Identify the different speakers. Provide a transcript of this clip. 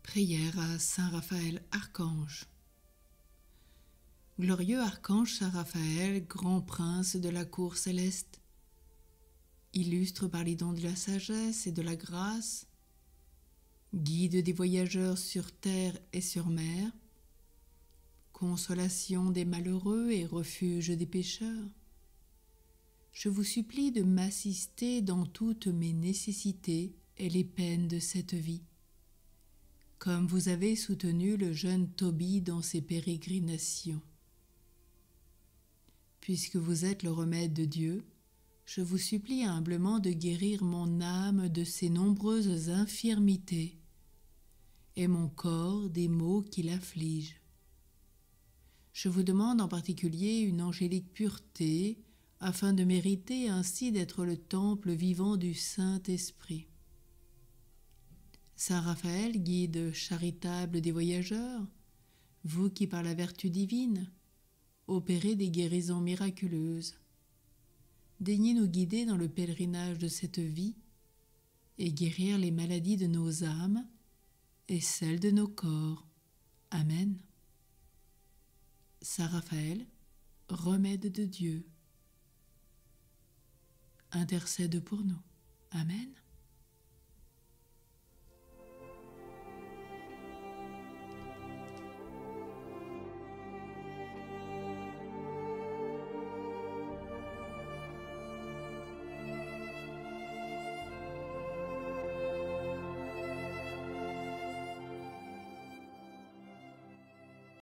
Speaker 1: Prière à Saint Raphaël Archange. Glorieux archange Saint Raphaël, grand prince de la cour céleste, illustre par les dons de la sagesse et de la grâce, guide des voyageurs sur terre et sur mer, consolation des malheureux et refuge des pécheurs, je vous supplie de m'assister dans toutes mes nécessités et les peines de cette vie, comme vous avez soutenu le jeune Tobie dans ses pérégrinations. Puisque vous êtes le remède de Dieu, je vous supplie humblement de guérir mon âme de ses nombreuses infirmités et mon corps des maux qui l'affligent. Je vous demande en particulier une angélique pureté, afin de mériter ainsi d'être le temple vivant du Saint-Esprit. Saint Raphaël, guide charitable des voyageurs, vous qui par la vertu divine opérez des guérisons miraculeuses, daignez nous guider dans le pèlerinage de cette vie et guérir les maladies de nos âmes et celles de nos corps. Amen. Saint Raphaël, remède de Dieu, intercède pour nous. Amen.